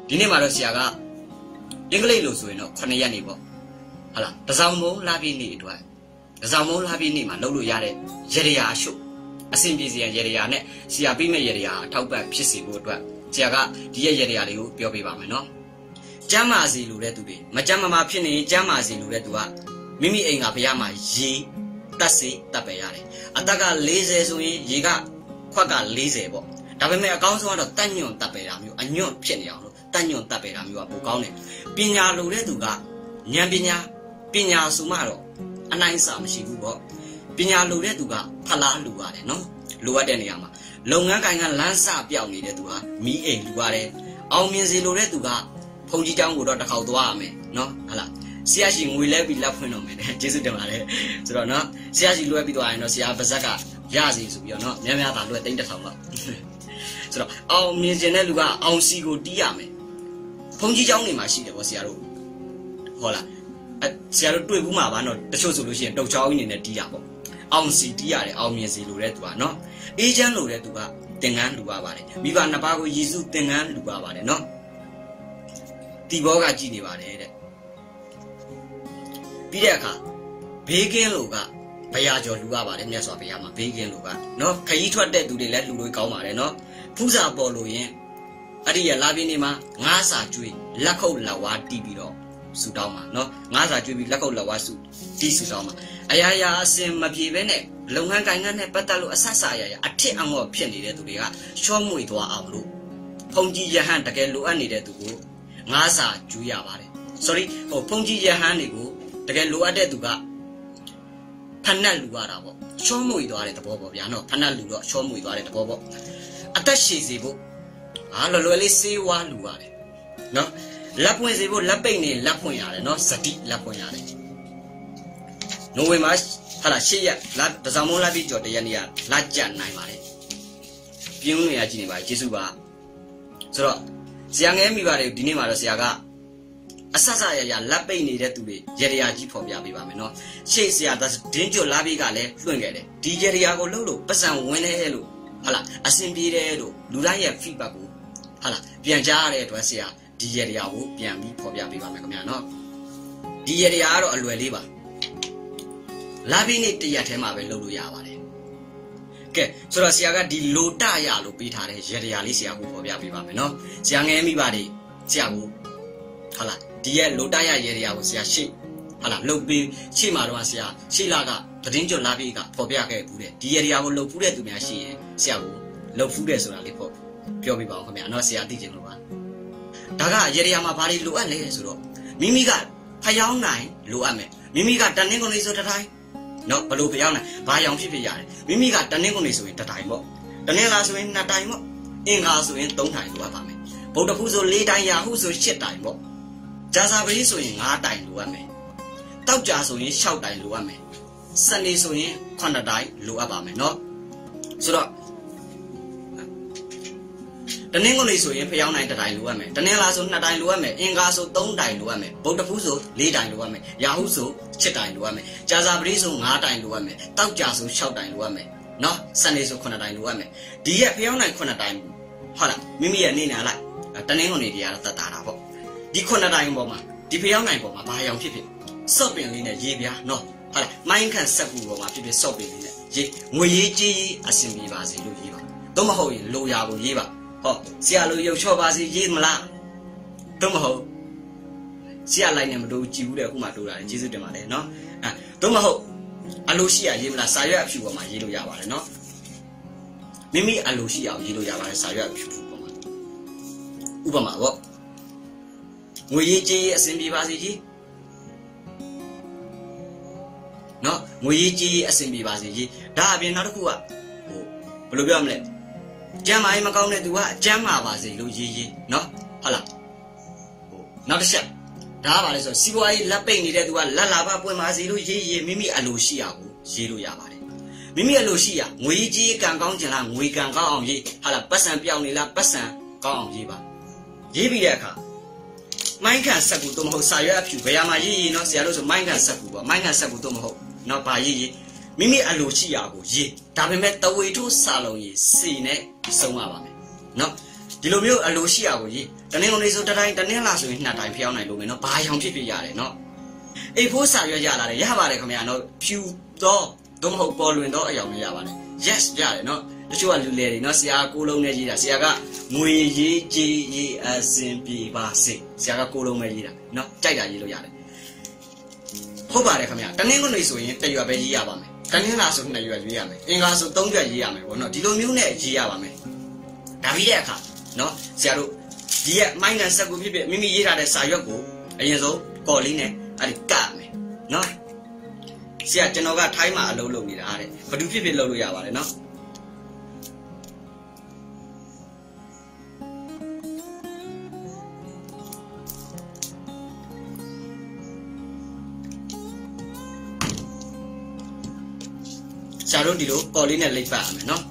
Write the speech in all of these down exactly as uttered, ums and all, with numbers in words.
ဒီနေ့မှာတော့ဆရာကအင်္ဂလိပ်လို့ဆိုရင်တော့ခုနှစ်ရက်နေပေါ့ဟုတ်လားတစောင်းမုံလာပြီးနေအတွက်တစောင်းမုံလာပြီးနေမှာလုပ်လို့ရတဲ့ရေရရာရှုပ်အဆင်ပြေစရာရေရရာနဲ့ဆရာပြီးမဲ့ရေရရာအထောက်ပံ့ဖြစ်စေဖို့အတွက်ဆရာကဒီရဲ့ရေရရာတွေကိုပြောပြပါမယ်နော်ကျမ်းမာစီလို့တဲ့သူတွေမကျမ်းမာမှာဖြစ်နေကျမ်းမာစီလို့တဲ့သူကမိမိအိမ်ကဘုရားမှာရေတက်စီတက်ပဲရတယ်အသက်က၄၀ဆိုရင်ရေကခွက်က၄၀ပေါ့ဒါပေမဲ့အကောင်းဆုံးကတော့တက်ညွန့်တက်ပဲတာမျိုးအညွန့်ဖြစ်နေအောင်လို့တက်ညွန့်တက်ပဲတာမျိုးကပိုကောင်းတယ်ပညာလိုတဲ့သူကဉာဏ်ပညာပညာဆိုမှတော့အနိုင်စာမရှိဘူးပေါ့ပညာလိုတဲ့သူကဖလားလူရတယ်နော်လိုအပ်တဲ့နေရာမှာလုပ်ငန်းကိုင်ကလမ်းစပြောက်နေတဲ့သူကမီးအိမ်လူရတယ်အောင်မြင်စေလိုတဲ့သူကဖုန်ကြီးเจ้าကိုတော့တစ်ခေါက်သွားရမယ်နော်ဟုတ်လားဆရာရှိငွေလဲပြီးလက်ဖွင့်တော့မယ်ကျေးဇူးတင်ပါတယ်ဆိုတော့နော်ဆရာရှိလွှဲပြီးသွားရင်တော့ဆရာပါဇက်ကရစီဆိုပြီးတော့နော်များများသာလွှဲသိန်းတစ်ထောင်လောက်ဆိုတော့အောင်မြင်တဲ့လူကအောင်စီကိုတီးရမယ်ဖုန်ကြီးเจ้าနေမှာရှိတယ်ဗောဆရာတို့ဟုတ်လားအဲဆရာတို့တွေ့ဘူးမှာပါနော်တချို့ဆိုလို့ရှိရင်တုတ်ချောင်းကြီးနေနဲ့တီးရပေါ့အောင်စီတီးရတယ်အောင်မြင်စီလိုတဲ့သူကနော်အေးချမ်းလိုတဲ့သူကသင်္ကန်းလူရပါတယ်မိဘနှစ်ပါးကိုယေရှုသင်္ကန်းလူရပါတယ်နော်ဒီဘောကကြည်နေပါတယ်တဲ့ပြီးတဲ့အခါဘေးကင်းလို့ကဘရာကျော်လူရပါတယ်မြတ်စွာဘုရားမှာဘေးကင်းလို့ကနော်ခရီးထွက်တဲ့သူတွေလည်းလူတွေကောင်းပါတယ်နော်ဖူးစာပေါ်လို့ရင်အဲ့ဒီရလာပြင်းနေမှာငါးစာကျွေးလက်ခုပ်လက်ဝါးတီးပြီးတော့ဆူတောင်းမှာနော်ငါးစာကျွေးပြီးလက်ခုပ်လက်ဝါးဆူတီးဆူတောင်းမှာအရာရာအစင်မပြေပဲနဲ့လုပ်ငန်းကိုင်ငန်းနဲ့ပတ်သက်လို့အဆက်ဆာရရအထစ်အငေါ့ဖြစ်နေတဲ့သူတွေကချောမွေသွားအောင်လို့ဖုန်ကြီးရဟန်းတကယ်လိုအပ်နေတဲ့သူကိုငါးစာကျွေးရပါတယ် sorry ဟိုဖုန်ကြီးရဟန်းတွေကိုတကယ်လိုအပ်တဲ့သူကဖဏတ်လူရတာပေါ့ချောမွေသွားတဲ့သဘောပေါ့ဗျာနော်ဖဏတ်လူတော့ချောမွေသွားတဲ့သဘောပေါ့အသက်ရှည်စေဖို့ဟာလွယ်လွယ်လေးစေးဝါလူရတယ်နော်လက်ပွင့်စေဖို့လက်ပိတ်နေလက်ပွင့်ရတယ်နော်စတိလက်ပွင့်ရတယ်နိုဝင်ဘာဟာလာရှေ့ရက်လာတစောင်းမုံလာပြီးကြော်တရက်နေ့ကလာကြနိုင်ပါတယ်ပြင်းနေရကြည့်နေပါကျေးဇူးပါဆိုတော့ဆရာငယ်မိပါတယ်ဒီနေ့မှာတော့ဆရာကအဆဆရရလက်ပိတ်နေတဲ့သူတွေရေရရာကြီးဖော်ပြပေးပါမယ်နော်ရှေ့ဆရာဒင်းကျော်လာပြီးကလည်းလွှင့်ခဲ့တယ်ဒီရေရရာကိုလှုပ်လို့ပတ်စံဝင်တယ်လို့ဟာလာအဆင်ပြေတယ်လို့လူတိုင်းရဲ့ feedback ကိုဟာလာပြန်ကြားရတဲ့အတွက်ဆရာဒီရေရရာကိုပြန်ပြီးဖော်ပြပေးပါမယ်ခင်ဗျာနော်ဒီရေရရာကတော့အလွယ်လေးပါလာပြီးနေ့တရက်ထဲမှာပဲလုပ်လို့ရပါတယ်ကဲဆိုတော့ဆရာကဒီလိုတရလို့ပေးထားတဲ့ရေရရာလေးဆရာကိုဖော်ပြပေးပါမယ်နော်ဆရာငယ်မိပါတယ်ဆရာကိုဟာလာဒီရဲ့လိုတရရေရရာကိုဆရာရှေ့ဟာလာလုပ်ပြီးရှေ့မှာတော့ဆရာရှေ့လာကသတင်းကြွလာပြီးကဖော်ပြခဲ့ဘူးတဲ့ဒီရေရရာကိုလုပ်ဖူးတဲ့သူများရှိရင်ဆရာကိုလုပ်ဖူးတယ်ဆိုတာလေးပေါ့ပြောပြပါဦးခင်ဗျာနော်ဆရာသိချင်လို့ပါဒါကရေရရာမှာဘာတွေလိုအပ်လဲဆိုတော့မိမိကဖျောင်းနိုင်လိုအပ်မယ်မိမိကတနင်္ဂနွေဆိုတတိုင်းနော်ဘလို့ဖျောင်းနိုင်ဘာရောင်ဖြစ်ဖြစ်ရတယ်မိမိကတနင်္ဂနွေဆိုရင်တတိုင်းပေါ့တနင်္လာဆိုရင်နှစ်တိုင်းပေါ့အင်္ဂါဆိုရင်သုံးတိုင်းလိုအပ်ပါမယ်ဗုဒ္ဓဖူးဆိုလေးတိုင်းရာဟုဆိုရှစ်တိုင်းပေါ့ဂျာစာပရိဆိုရင်ငါးတိုင်လိုအပ်မယ်တောက်ကြဆိုရင်၆တိုင်လိုအပ်မယ်စနေဆိုရင်ခုနှစ်တိုင်လိုအပ်ပါမယ်နော်ဆိုတော့တနင်္ဂနွေဆိုရင်ဖျောင်းနိုင်တစ်တိုင်လိုအပ်မယ်တနင်္လာဆိုနှစ်တိုင်လိုအပ်မယ်အင်္ဂါဆိုသုံးတိုင်လိုအပ်မယ်ဗုဒ္ဓဖူးဆိုလေးတိုင်လိုအပ်မယ်ရာဟုဆိုရှစ်တိုင်လိုအပ်မယ်ဂျာစာပရိဆိုငါးတိုင်လိုအပ်မယ်တောက်ကြဆို၆တိုင်လိုအပ်မယ်နော်စနေဆိုခုနှစ်တိုင်လိုအပ်မယ်ဒီရက်ဖျောင်းနိုင်ခုနှစ်တိုင်ဟုတ်လားမိမိရဲ့အနေနဲ့လိုက်တနင်္ဂနွေတွေကတော့တတ်တာတာပေါ့ဒီခုနှစ်တိုင်ပေါ်မှာဒီဖျောင်းနိုင်ပေါ်မှာဘာရောင်ဖြစ်ဖြစ်စော့ပင်လေးနဲ့ရေပြားနော်ဟုတ်လားမိုင်းခန့်ဆက်ကူပေါ်မှာဖြစ်ဖြစ်စော့ပင်လေးနဲ့ရေငွေရေးကြီးအဆင်ပြေပါစေလို့ရေးပါတော့မဟုတ်ရင်လိုရာကိုရေးပါဟောဆရာလိုရုပ်ချော့ပါစေရေးမလားတော့မဟုတ်ဆရာလိုက်နေမလို့ကြည်ဘူးတဲ့အခုမှတိုးတာလေကျေးဇူးတင်ပါတယ်နော်အဲတော့မဟုတ်အလိုရှိရရေးမလားစာရွက်အဖြူပေါ်မှာရေးလို့ရပါတယ်နော်မိမိအလိုရှိအောင်ရေးလို့ရပါတယ်စာရွက်အဖြူပေါ်မှာဥပမာပေါ့ငွေရေးကြေးအဆင်ပြေပါစေကြီးနော်ငွေရေးကြေးအဆင်ပြေပါစေကြီးဒါအပြင်နောက်တစ်ခုကဟိုဘယ်လိုပြောမလဲကျမ်းမာရေးမကောင်းတဲ့သူကကျမ်းမာပါစေလို့ရေးရေးနော်ဟုတ်လားဟိုနောက်တစ်ချက်ဒါကဘာလဲဆိုတော့စီးပွားရေးလက်ပိတ်နေတဲ့သူကလက်လာပါပွင့်ပါစေလို့ရေးရေးမိမိအလိုရှိရကိုရေးလို့ရပါတယ်မိမိအလိုရှိရငွေရေးကြေးကံကောင်းကျင်လားငွေကံကောင်းအောင်ရေးဟုတ်လားပတ်စံပြောင်းနေလားပတ်စံကောင်းအောင်ရေးပါရေးပြီးတဲ့အခါမိုင်းကန်ဆက်ကူတော့မဟုတ်စာရွက်အဖြူဘယ်မှာရေးရေးနော်ဆရာတို့ဆိုမိုင်းကန်ဆက်ကူပေါ့မိုင်းကန်ဆက်ကူတော့မဟုတ်နော်ဘာရေးရေးမိမိအလိုရှိရာကိုရေးဒါပေမဲ့တဝေထုစာလုံးရေးစီနဲ့ဆုံးရပါမယ်နော်ဒီလိုမျိုးအလိုရှိရကိုကြီးတနင်္ဂနွေဆိုတတိုင်းတနင်္လာဆိုရင်နှစ်တိုင်းဖျောင်းနိုင်လို့မယ်နော်ဘာရောင်ဖြစ်ဖြစ်ရတယ်နော်အေးဖိုးစာရွက်ရလာတယ်ရပါတယ်ခင်ဗျာနော်ဖြူတော့သို့မဟုတ်ပေါ်လွင်တော့အယောင်မရပါနဲ့ yes ရတယ်နော်တချို့ကလူလေတွေနော်ဆရာကိုလုံးနဲ့ရေးတာဆရာကငွေရေးကြီးရေးအစင်ပြေပါစေဆရာကကိုလုံးပဲရေးတာနော်ကြိုက်တာရေးလို့ရတယ်ဟုတ်ပါတယ်ခင်ဗျာတနင်္ဂနွေဆိုရင်တစ်ရွက်ပဲရေးရပါမယ်တနင်္လာဆိုနှစ်ရွက်ရေးရမယ်အင်္ဂါဆိုသုံးရွက်ရေးရမယ်ပေါ့နော်ဒီလိုမျိုးနဲ့ရေးရပါမယ်ဒါပြီးတဲ့အခါနော်ဆရာတို့ဒီရဲ့မိုင်းကန်ဆက်ကိုဖြစ်ဖြစ်မိမိရေးထားတဲ့စာရွက်ကိုအရင်ဆုံးကော်လေးနဲ့အဲ့ဒီကတ်မယ်နော်ဆရာကျွန်တော်ကထိုင်းမှာအလုပ်လုပ်နေတာတဲ့ဘယ်သူဖြစ်ဖြစ်လုပ်လို့ရပါတယ်နော်ဆရာတို့ဒီလိုကော်လေးနဲ့လိပ်ပတ်ရမယ်နော်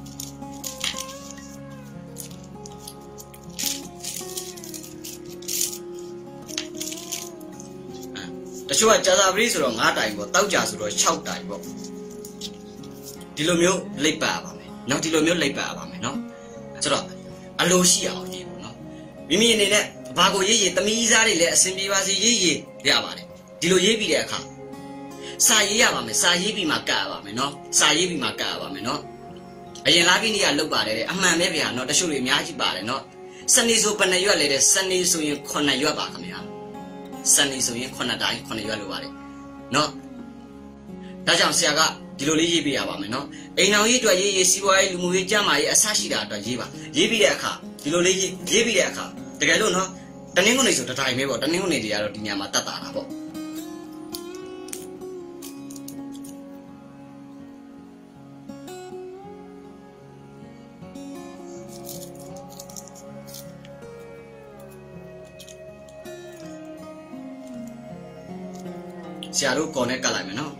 တချို့ကကြာသာပရိဆိုတော့၅တိုင်ပေါ့တောက်ကြဆိုတော့၆တိုင်ပေါ့ဒီလိုမျိုးလိပ်ပတ်ရပါမယ်နော်ဒီလိုမျိုးလိပ်ပတ်ရပါမယ်နော်ဆိုတော့အလိုရှိအောင်ရေးပေါ့နော်မိမိအနေနဲ့ဘာကိုရေးရေးသမီးစားတွေလည်းအဆင်ပြေပါစေရေးရေးရပါတယ်ဒီလိုရေးပြီးတဲ့အခါစာရေးရပါမယ်စာရေးပြီးမှကတ်ရပါမယ်နော်စာရေးပြီးမှကတ်ရပါမယ်နော်အရင်လာပြီးနေရလောက်ပါတယ်တဲ့အမှန်ပဲဗျာနော်တချို့တွေအများကြီးပါတယ်နော်စနေဆိုဘယ်နှရွက်လဲတဲ့စနေဆိုရင်ခုနှစ်ရွက်ပါခင်ဗျာစနေဆိုရင်ခုနှစ်တိုင်းခုနှစ်ရွက်လိုပါတယ်နော်ဒါကြောင့်ဆရာကဒီလိုလေးရေးပြရပါမယ်နော်အိမ်တော်ရေးအတွက်ရေးရေးစီးပွားရေးလူမှုရေးကျန်းမာရေးအဆရှိတာအတွက်ရေးပါရေးပြီးတဲ့အခါဒီလိုလေးရေးရေးပြီးတဲ့အခါတကယ်လို့နော်တနင်္ဂနွေဆိုတတိုင်းပဲပေါ့တနင်္ဂနွေတွေကတော့ဒီညမှာတတ်တာတာပေါ့ဆရာတို့ကော်နဲ့ကတ်လိုက်မယ်နော်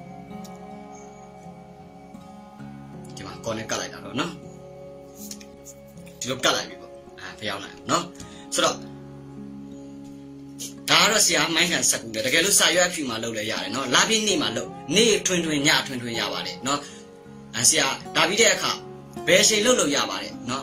ဒီမှာကော်နဲ့ကတ်လိုက်တာတော့နော်ဒီလိုကတ်လိုက်ပြီပေါ့အာဖျောင်းလိုက်နော်ဆိုတော့ဒါကတော့ဆရာမိုင်းကန်စက်ကူတယ်တကယ်လို့စာရွက်ဖြူမှာလုပ်လဲရတယ်နော်လာပြီးနေ့မှာလုပ်နေ့ထွင်ထွင်ညထွင်ထွင်ရပါတယ်နော်အဲဆရာဒါပြီးတဲ့အခါဘယ်ချိန်လုပ်လို့ရပါတယ်နော်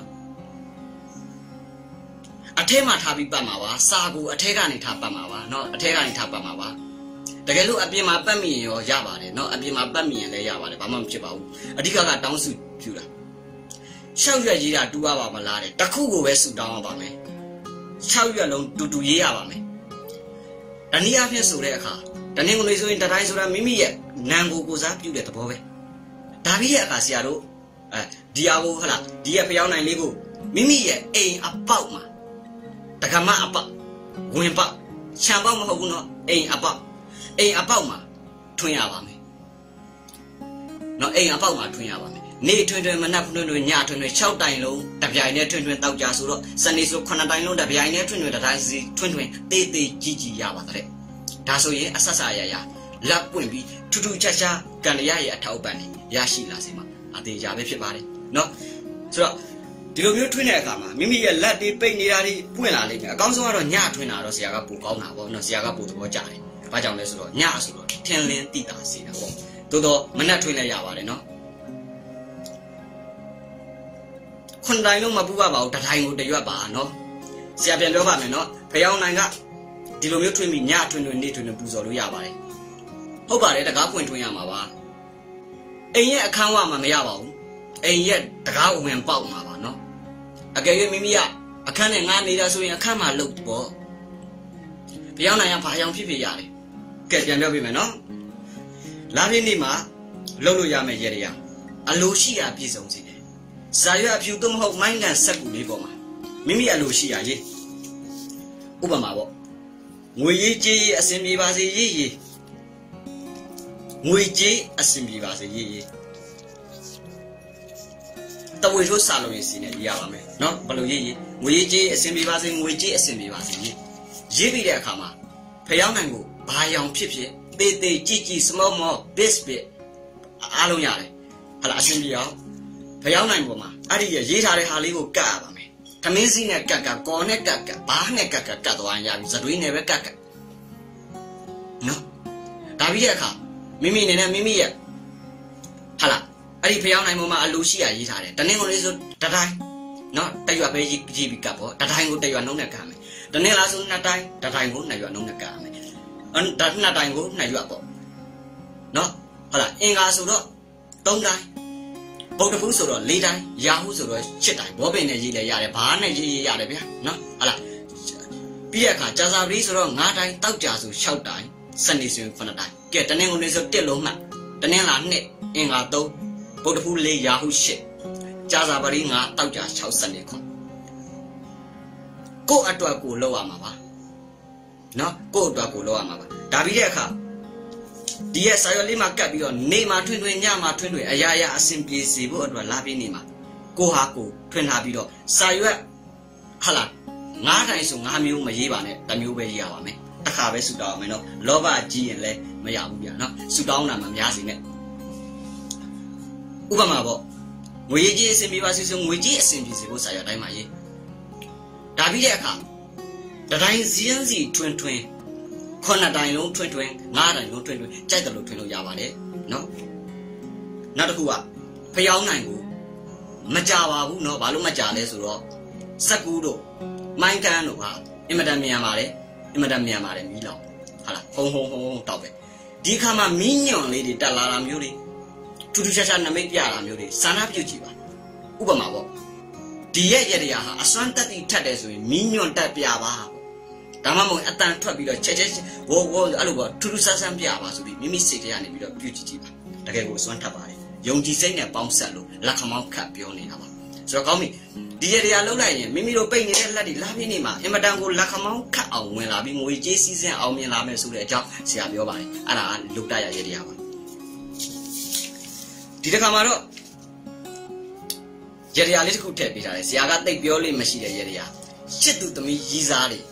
အထဲမှာထားပြီးပတ်မှာပါစာကိုအထဲကနေထားပတ်မှာပါနော်အထဲကနေထားပတ်မှာပါတကယ်လို့အပြင်မှာပတ်မိရင်ရောရပါတယ်เนาะအပြင်မှာပတ်မိရင်လည်းရပါတယ်ဘာမှမဖြစ်ပါဘူးအဓိကကတောင်းစုပြူတာ၆ရွက်ရေးတာတူရပါမလားတဲ့တစ်ခုကိုပဲစုတောင်းရပါမယ်၆ရွက်လုံးတူတူရေးရပါမယ်တနည်းအားဖြင့်ဆိုတဲ့အခါတနင်္ဂနွေဆိုရင်တတိုင်းဆိုတာမိမိရဲ့နာမ်ကိုကိုစားပြုတဲ့သဘောပဲဒါပြီးတဲ့အခါဆရာတို့အဲဒီအကိုဟလာဒီရဲ့ဖျောင်းနိုင်လေးကိုမိမိရဲ့အိမ်အပေါက်မှာတက္ကမအပေါက်ဝင်ပေါက်ခြံပေါက်မဟုတ်ဘူးเนาะအိမ်အပေါက်အိမ်အပေါက်မှာထွင်ရပါမယ်။နော်အိမ်အပေါက်မှာထွင်ရပါမယ်။နေထွင်ထွင်မနက်ထွင်ထွင်ညထွင်ထွင်၆တိုင်လုံးတပြိုင်နဲ့ထွင်ထွင်တောက်ကြဆိုတော့စနေဆိုခုနှစ်တိုင်လုံးတပြိုင်နဲ့ထွင်ထွင်တတိုင်းစီထွင်ထွင်တေးသေးကြီးကြီးရပါတဲ့။ဒါဆိုရင်အဆက်ဆာရရလက်ပွင့်ပြီးထူးထူးခြားခြားကံရရဲ့အထောက်ပံ့နေရရှိလာစေမှာအသေးကြပဲဖြစ်ပါတယ်။နော်ဆိုတော့ဒီလိုမျိုးထွင်တဲ့အခါမှာမိမိရဲ့လက်တွေပိတ်နေတာတွေပွင့်လာလိမ့်မယ်။အကောင်းဆုံးကတော့ညထွင်တာတော့ဆရာကပိုကောင်းတာပေါ့နော်ဆရာကပိုသဘောကျတယ်။ဘာကြောင့်လဲဆိုတော့ညဆိုတော့ထင်းလင်းတိတာစီတာပေါ့တိုးတော့မနှက်ထွင်းလဲရပါတယ်နော်ခွန်တိုင်းလုံးမပူပါပါဘူးတတိုင်းကိုတရွက်ပါနော်ဆရာပြန်ပြောပါမယ်နော်ဖျောင်းနိုင်ကဒီလိုမျိုးထွင်းပြီးညထွင်းထွင်းနေထွင်းထွင်းပူဇော်လို့ရပါတယ်ဟုတ်ပါတယ်တကားပွင့်ထွင်းရမှာပါအိမ်ရဲ့အခန်းဝမှာမရပါဘူးအိမ်ရဲ့တကားဝင်ပေါက်မှာပါနော်အကယ်၍မိမိကအခန်းနဲ့ငါနေတာဆိုရင်အခန်းမှာလုတ်ပေါ့ဖျောင်းနိုင်ကဘာကြောင့်ဖြစ်ဖြစ်ရတယ်ကဲပြန်ပြောပြမယ်နော်လာပြည့်နေ့မှာလှုပ်လို့ရမယ်ရေရအလိုရှိရာပြည့်စုံစေတယ်ဇာရွက်အဖြူတော့မဟုတ်မိုင်းကန်ဆက်ကူလေးပေါ်မှာမိမိအလိုရှိရာရေးဥပမာပေါ့ငွေရေးကြေးရေးအစင်ပြေပါစေရေးရေးငွေကြေးအစင်ပြေပါစေရေးရေးတဝေထိုးစာလုံးရေးစီနဲ့ရေးရပါမယ်နော်ဘယ်လိုရေးရေးငွေရေးကြေးအစင်ပြေပါစေငွေကြေးအစင်ပြေပါစေရေးရေးပြီးတဲ့အခါမှာဖျောင်းနိုင်ကိုဘာရောင်ဖြစ်ဖြစ်တေးသေးကြည်ကြည် small small big big အားလုံးရတယ်ဟလာအရှင်ပြအောင်ဖျောင်းနိုင်ပေါ်မှာအဲ့ဒီရေးထားတဲ့ဟာလေးကိုကတ်ရပါမယ်ခမင်းစီးနဲ့ကတ်ကတ်ကော်နဲ့ကတ်ကတ်ဘားနဲ့ကတ်ကတ်ကတ်သွားရပြီဇတွေးနဲ့ပဲကတ်ကတ်နော်ဒါပြီးတဲ့အခါမိမိအနေနဲ့မိမိရဲ့ဟလာအဲ့ဒီဖျောင်းနိုင်ပေါ်မှာအလိုရှိရရေးထားတယ်တနင်္ဂနွေဆိုတတိုင်း nó tay vào bây gì bị cặp đó tay ngủ tay vào nông nè cả mày tao nên là xuống nát tay tay ngủ này vào nông nè cả mày anh tay nát tay ngủ này vào bộ nó hoặc là anh ngã xuống đó tông đây bốc được phun xuống rồi lấy đây yahoo xuống rồi chết đây bố bên này gì này này bán này gì gì này biết nó hoặc là bây giờ cả cha giáo đi xuống rồi ngã đây tao trả xuống sau đây sân đi xuống phần đây kể tao nên ngồi xuống tiết lỗ mặt tao nên là này anh ngã tông bốc được phun lấy yahoo shit cha giáo đi ngã tao trả sau sân đi con cô ở đó cô lâu à mà ba nó cô ở đó cô lâu à mà ba đã biết cả đi ở sao lấy mà cắt bây giờ nei mà thuyền thuyền nhà mà thuyền thuyền ai ai ai xin bì xì bộ ở đó lá bên này mà cô hà cô thuyền hà bây giờ sao vậy hả là ngã thay xuống ngã miu mà gì bạn này ta miu về gì à bạn này ta khá về sụt đau mày nó lo ba chi vậy lấy mà giàu bây giờ nó sụt đau nào mà giá gì này u ba mà bộ người gì xin bì ba xí xuống người gì xin bì xì bộ sao vậy đây mà gì đã biết cả đã đánh diễn gì thuyền thuyền con là đại long thuyền thuyền ngã đại long thuyền thuyền chạy từ long thuyền long giàu vậy đấy nó nó được không ạ phải ông này cũng mà giàu à cũng nó bảo lúc mà giàu đấy rồi sắc cú đồ mai cái nó à em mà đam mê mà đấy em mà đam mê mà đấy mỹ lòng hả là hông hông hông hông tao vậy đi khám mà mỹ nhon lấy đi ta la làm nhiêu đi chú chú cha cha nằm mấy bia làm nhiêu đi sáng nào chịu chịu à u bà mà bộ đi vậy vậy à à sáng tết đi thắt đấy rồi mỹ nhon tết bia ba ta mà mỗi anh thoát bị rồi chết chết vô vô alo vô thu thu sa sa bia ba rồi mi mi xịt ra này bị rồi biểu chỉ chỉ ba ta cái vô sáng thắt ba đấy dùng chỉ xây này bóng sạt luôn là không mau khát biểu này nào ba rồi có mi đi vậy à lâu này mi mi đồ bay này là đi làm gì mà em mà đang ngồi là không mau khát ông mình làm bị ngồi chế xí xe ông mình làm cái số để cho xe biểu ba này anh là lúc đại vậy đi à ba đi được không đó vậy à lấy cái thẻ bị ra xe cái tay biểu lên mà xí đấy vậy à chết tụi tụi mi gì ra đi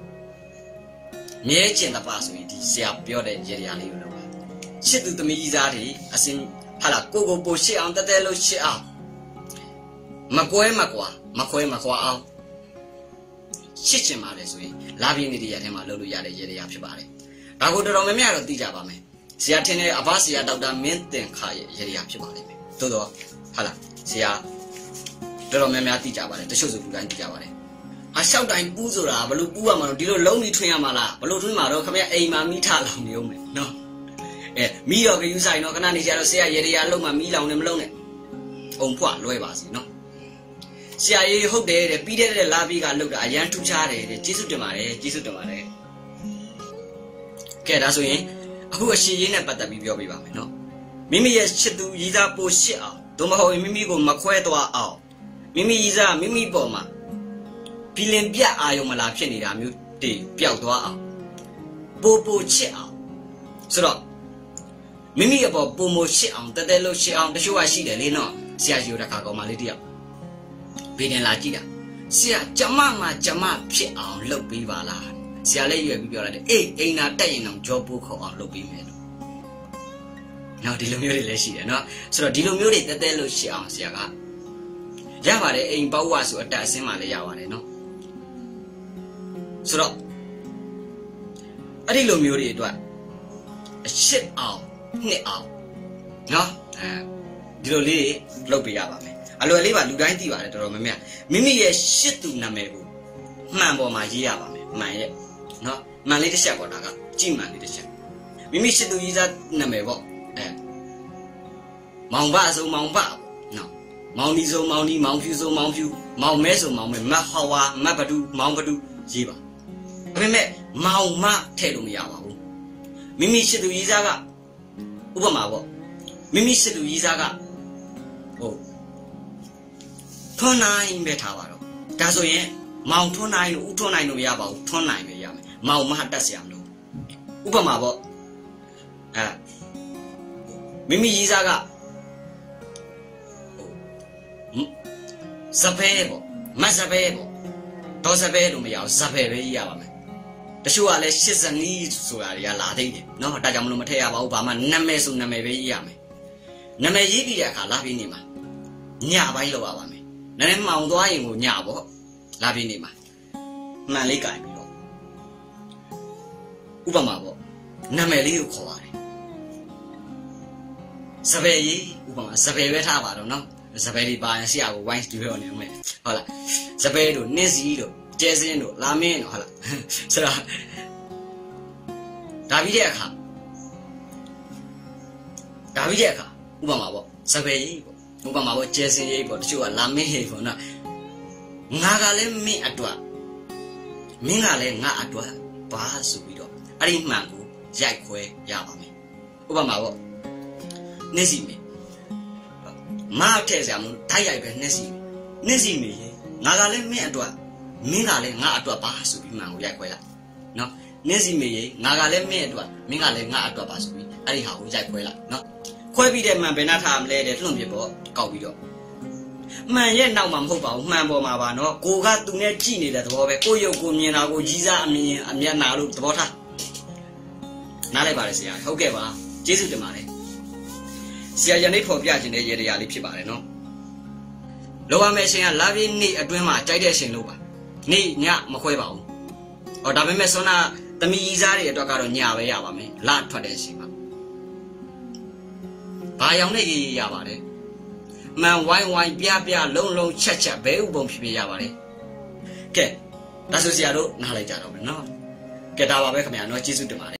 mấy chuyện là bao nhiêu thì sẽ biểu đấy vậy à lấy rồi chết tụi tụi mi gì ra thì à xin hả là cô cô bố xe ông ta đây lúc xe à mà cô em mà qua mà cô em mà qua ao chết chuyện mà đấy rồi làm gì đi vậy mà lâu lâu vậy vậy à phải bảo đấy đã có được rồi mấy rồi đi ra ba mày xe trên này à xe đào đào miếng tiền khai vậy à phải bảo đấy tôi đó hả là xe được rồi mấy mấy đi ra ba đấy tôi show rồi đi ra ba đấy à sau đó anh bù rồi à bao lâu bù mà đi rồi lâu đi thuê mà là bao lâu thuê mà rồi không biết ai mà mi thả lòng nhiều mày nó mi rồi cái yêu sai nó cái này giờ nó xe vậy à lâu mà mi lòng này lâu này ông phụ lôi bà gì nó xe ấy hốt để để pi để để la pi cả lúc đó anh thu cha để để chỉ số được mà đấy chỉ số được mà đấy cái đó rồi aku cái gì này bắt đầu bị biểu bị bà mày nó mimi cái chuyện tu gì ra bố xe à tôi mà hỏi mimi cũng mà khoe tôi à mimi ra mimi bỏ mà pi lên bia ai mà làm chuyện này làm như để biểu tôi à bố bố xe à rồi đó mimi cái bỏ bố bố xe à tại đây lúc xe à để cho ai xí để lên nó xe gì đó cả có mà lấy đi à bên này là gì đó xe chấm mà chấm phía áo lốp bị vào là xe lấy về bị vào là ê ê na tay nó cho bố khẩu áo lốp bị mệt nó đi lùm yếu đi lấy gì đó nó sau đó đi lùm yếu đi tới tới lúc xe áo xe cả giá vào đấy anh bảo qua số đại xem mà lấy vào đấy nó sau đó ở đi lùm yếu đi đoạn shit áo nhẹ áo nó à đi lùm đi lốp bị vào mày à lúc ấy bà lúc đấy thì bà đấy rồi mày mẹ mimi cái shit tu nằm mày cũng mà bỏ mà gì à bà mày mày vậy nó mà lấy cái xe của nó cả chỉ mà lấy cái xe mimi shit tu gì ra nằm mày bỏ mong vợ rồi mong vợ nó mong đi rồi mong đi mong phiêu rồi mong phiêu mong mẹ rồi mong mẹ mà hoa mà bắt du mong bắt du gì bà mẹ mẹ mong mà thay đổi mày à bà mimi shit tu gì ra cả u bà mà bỏ mimi shit tu gì ra cả ô thôn này về thảo vào đó, ta rồi nhé, màu thôn này nó u thôn này nó ya bảo thôn này về ya màu mà hạt xem luôn, u bà mà bảo, à, mình mình gì ra cả, sắp về bảo, mà sắp về bảo, tao sắp về rồi mà ya sắp về về ya bảo mày, ta chú à lấy xích dân đi rồi à ya lá đấy, nó ta chăm luôn mà thấy ya bảo bà mà năm mươi số năm mươi về ya mày, năm mươi gì bị ya cả lá bên này mà, nhà bay lo bảo mày. Nên mong tôi ai ngủ nhà bố là vì gì mà mà lấy cái đó u bà mà bố nằm ở đây khó đấy sao vậy u bà mà sao vậy với thà bà đó nó စပယ်ဒီပါရင်ဆရာကိုဝိုင်းတူပြောနေမယ်ဟုတ်လားစပယ်တို့နစ်စီတို့ကျဲစင်းတို့လာမင်းတို့ဟုတ်လားဆိုတော့ဒါပြီးတဲ့အခါဒါပြီးတဲ့အခါဥပမာပေါ့စပယ်ကြီးပေါ့ဥပမာပေါ့ကျဲစင်းကြီးပေါ့တချို့ကလာမင်းဟေပေါ့နော်ငါကလည်းမင်းအတွက်မင်းကလည်းငါအတွက်ပါဆိုပြီးတော့အဲ့ဒီမှန်ကိုရိုက်ခွဲရပါမယ်ဥပမာပေါ့နစ်စီမင်းမအထက်ဆရာမတိုက်ရိုက်ပဲနစ်စီနစ်စီမင်းငါကလည်းမင်းအတွက်မင်းကလည်းငါအတွက်ပါဆိုပြီးမှန်ကိုရိုက်ခွဲလိုက်နော်နစ်စီမင်းငါကလည်းမင်းအတွက်မင်းကလည်းငါအတွက်ပါဆိုပြီးအဲ့ဒီဟာကိုရိုက်ခွဲလိုက်နော်ခွဲပြီးတဲ့မှန်ဘယ်နှထားမလဲတဲ့လွန့်ပြပေါ့ကောက်ပြီးတော့မှန်ရဲ့နောက်မှာမဟုတ်ပါဘူးမှန်ပေါ်မှာပါနော်ကိုကသူနဲ့ကြည့်နေတဲ့သဘောပဲကိုရုပ်ကိုမြင်တာကိုကြီးစားအမြင်အမျက်နာလို့သဘောထားနားလိုက်ပါလေဆရာဟုတ်ကဲ့ပါကျေးဇူးတင်ပါတယ်ဆရာယနေ့ဖော်ပြခြင်းတဲ့ရေတရားလေးဖြစ်ပါတယ်နော်လောဘမဲ့ရှင်ကလာပြီးနေ့အတွင်းမှာကြိုက်တဲ့ရှင်လို့ပါနေ့ညမခွဲပါဘူးဟောဒါပေမဲ့ဆွမ်းနာသမီးကြီးစားတွေအတွက်ကတော့ညပဲရပါမယ်လထွက်တဲ့ရှင်ပါဘာရောင်နဲ့ရေးရပါတယ်မှန်ဝိုင်းဝိုင်းပြပြလုံးလုံးချက်ချက်ဘဲဥပုံဖြစ်ဖြစ်ရပါတယ်ကဲဒါဆိုဆရာတို့နားလိုက်ကြတော့မယ်နော်ကဲဒါပါပဲခင်ဗျာနော်ကျေးဇူးတင်ပါတယ်